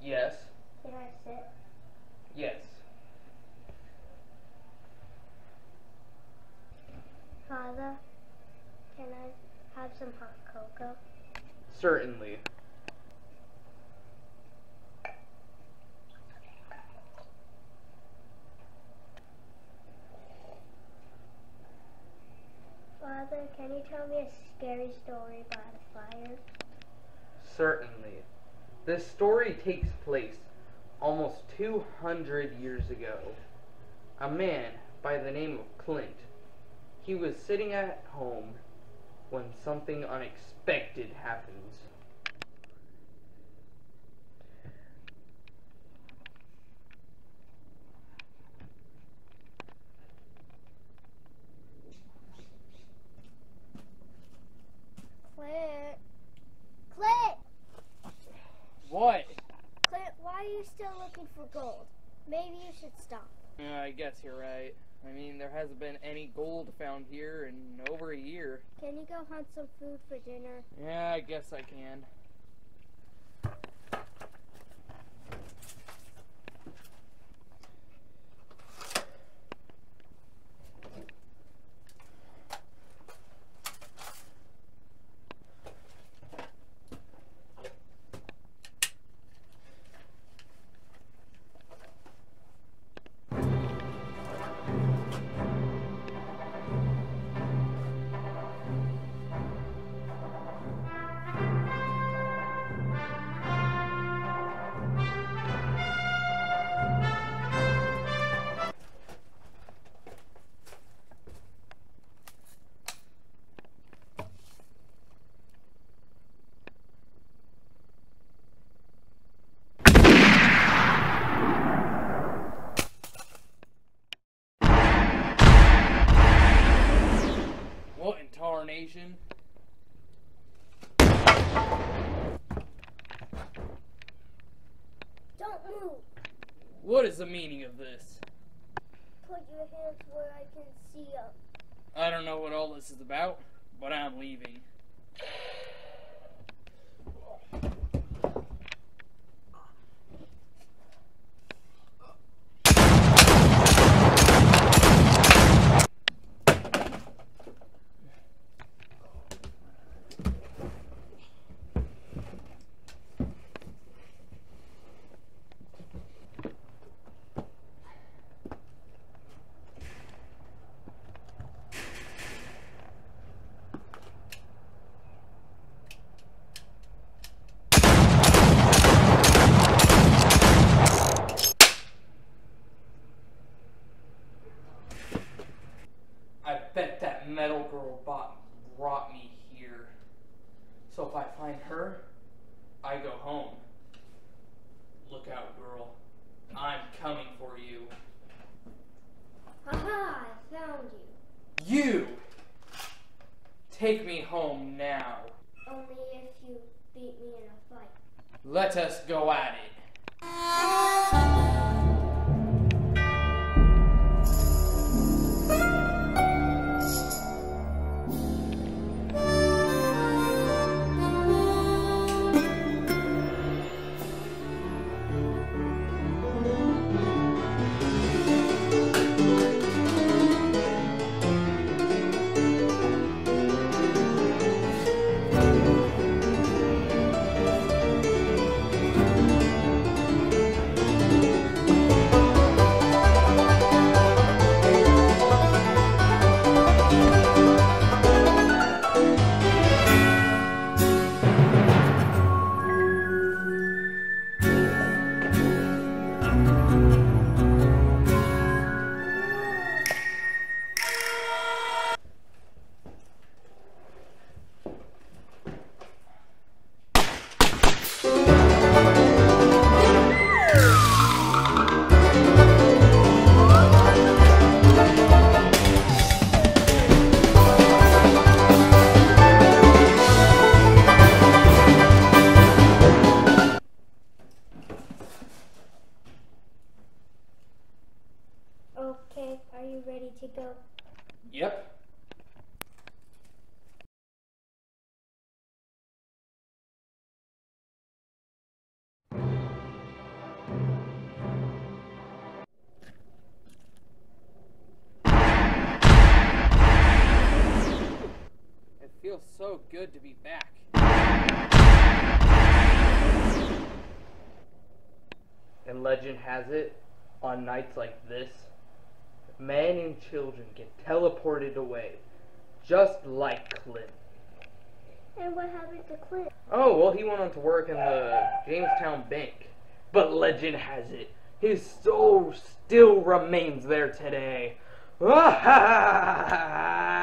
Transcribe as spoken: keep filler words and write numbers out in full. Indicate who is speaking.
Speaker 1: Yes.
Speaker 2: Can I sit?
Speaker 1: Yes.
Speaker 2: Father, can I have some hot cocoa?
Speaker 1: Certainly.
Speaker 2: Father, can you tell me a scary story about a fire?
Speaker 1: Certainly. This story takes place almost two hundred years ago. A man by the name of Clint. He was sitting at home when something unexpected happens.
Speaker 2: Clint! Clint!
Speaker 3: What?
Speaker 2: Clint, why are you still looking for gold? Maybe you should stop.
Speaker 3: Yeah, I guess you're right. I mean, there hasn't been any gold found here in over a year.
Speaker 2: Can you go hunt some food for dinner?
Speaker 3: Yeah, I guess I can. What in tarnation?
Speaker 2: Don't move!
Speaker 3: What is the meaning of this?
Speaker 2: Put your hands where I can see them.
Speaker 3: I don't know what all this is about, but I'm leaving. I bet that metal girl bought, brought me here. So if I find her, I go home. Look out, girl. I'm coming for you.
Speaker 2: Haha, I found you.
Speaker 3: You! Take me home now.
Speaker 2: Only if you beat me in a fight.
Speaker 3: Let us go at it.
Speaker 2: Okay, are you ready to go?
Speaker 3: Yep. feels so good to be back.
Speaker 1: And legend has it, on nights like this, men and children get teleported away, just like Clint.
Speaker 2: And what happened to Clint?
Speaker 1: Oh, well, he went on to work in the Jamestown Bank. But legend has it, his soul still remains there today.